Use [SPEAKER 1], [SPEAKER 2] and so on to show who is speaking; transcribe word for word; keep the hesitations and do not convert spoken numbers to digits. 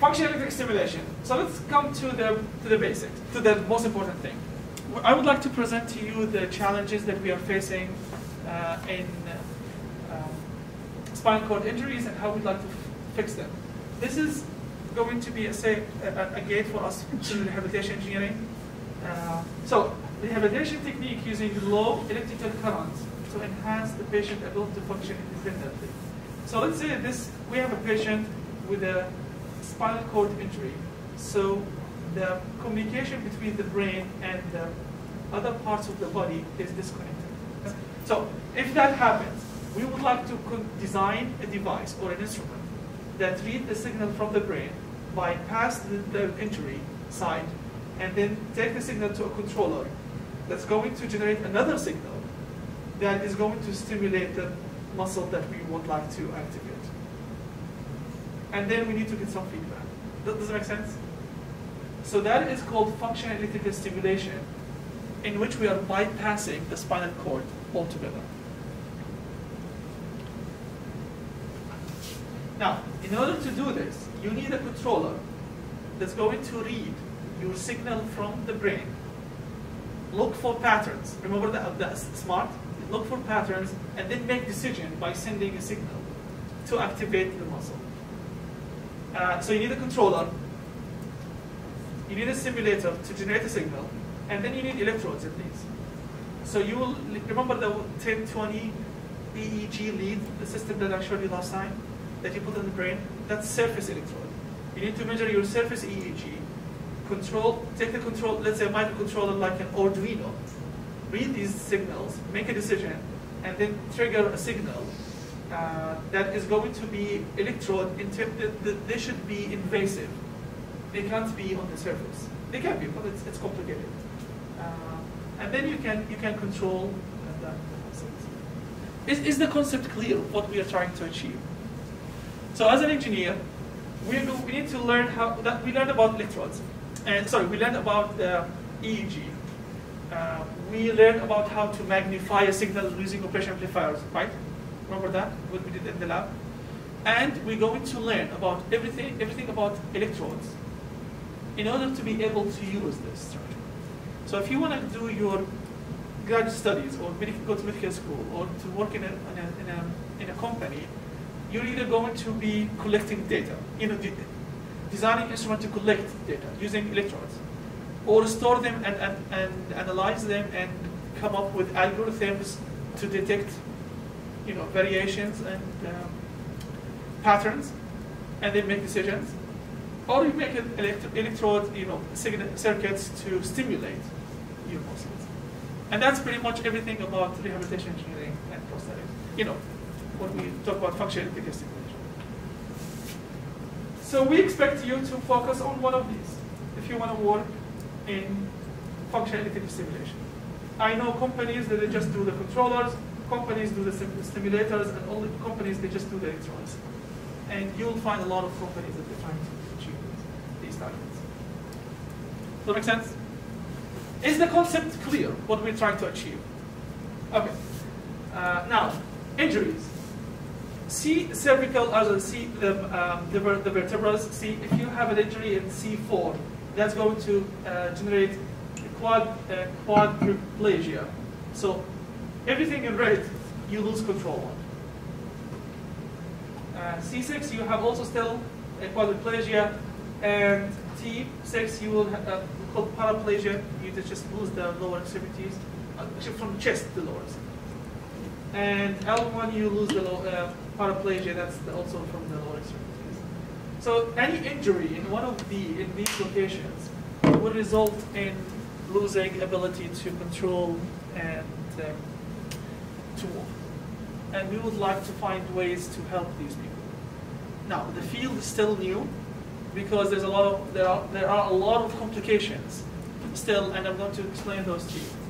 [SPEAKER 1] functional electrical stimulation. So let's come to the, to the basics, to the most important thing. I would like to present to you the challenges that we are facing uh, in uh, um, spinal cord injuries and how we'd like to fix them. This is going to be a, say, a, a gate for us to rehabilitation engineering. Uh, so rehabilitation technique using low electrical currents to enhance the patient's ability to function independently. So let's say this, we have a patient with a spinal cord injury. So the communication between the brain and the other parts of the body is disconnected. So if that happens, we would like to design a device or an instrument that reads the signal from the brain, bypass the, the injury site, and then take the signal to a controller that's going to generate another signal that is going to stimulate the muscle that we would like to activate. And then we need to get some feedback. Does that make sense? So that is called functional electrical stimulation, in which we are bypassing the spinal cord altogether. Now, in order to do this, you need a controller that's going to read your signal from the brain, look for patterns. Remember that, that's smart? Look for patterns, and then make decision by sending a signal to activate the muscle. Uh, so you need a controller, you need a stimulator to generate a signal, and then you need electrodes at least. So you will remember the ten twenty E E G lead, the system that I showed you last time, that you put in the brain? That's surface electrode. You need to measure your surface E E G, control, take the control, let's say a microcontroller like an Arduino, read these signals, make a decision, and then trigger a signal uh, that is going to be electrode. They should be invasive. They can't be on the surface. They can be, but it's, it's complicated. Uh, and then you can you can control that. Is, is the concept clear of what we are trying to achieve? So as an engineer, we, do, we need to learn how, that we learned about electrodes. And sorry, we learned about the E E G. Uh, we learned about how to magnify a signal using operation amplifiers, right? Remember that, what we did in the lab? And we're going to learn about everything, everything about electrodes in order to be able to use this structure. So if you want to do your graduate studies or go to medical school or to work in a, in a, in a, in a company, you're either going to be collecting data, you know, de designing instruments to collect data using electrodes, or store them and, and, and analyze them and come up with algorithms to detect, you know, variations and um, patterns, and then make decisions. Or you make an elect electrode, you know, circuits to stimulate your muscles. And that's pretty much everything about rehabilitation engineering and prosthetics. You know, when we talk about functional electrical stimulation. So we expect you to focus on one of these if you want to work in functional electrical stimulation. I know companies that they just do the controllers, companies do the stimulators, and all the companies they just do the electrons. And you'll find a lot of companies that they're trying to achieve these targets. Does that make sense? Is the concept clear, what we're trying to achieve? Okay. Uh, now, injuries. See cervical, as see the, um, the, the vertebrae. See, if you have an injury in C four, that's going to uh, generate quad, uh, quadriplegia. So everything in red, you lose control on. Uh, C six, you have also still a quadriplegia, and T six, you will have uh, called paraplegia. You just lose the lower extremities, uh, from the chest to lower extremities. And L one, you lose the low, uh, paraplegia. That's the, also from the lower extremities. So any injury in one of the in these locations will result in losing ability to control and um, to walk. And we would like to find ways to help these people. Now, the field is still new because there's a lot of there are there are a lot of complications still, and I'm going to explain those to you.